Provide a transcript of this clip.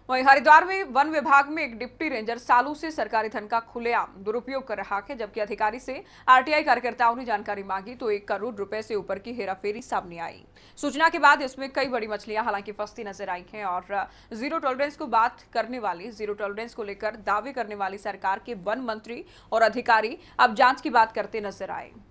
वहीं हरिद्वार में वन विभाग में एक डिप्टी रेंजर सालों से सरकारी धन का खुलेआम दुरुपयोग कर रहा है, जबकि अधिकारी से आरटीआई कार्यकर्ताओं ने जानकारी मांगी तो 1 करोड़ रुपए से ऊपर की हेराफेरी सामने आई। सूचना के बाद इसमें कई बड़ी मछलियां हालांकि फंसती नजर आई हैं और जीरो टॉलरेंस को लेकर दावे करने वाली सरकार के वन मंत्री और अधिकारी अब जांच की बात करते नजर आए।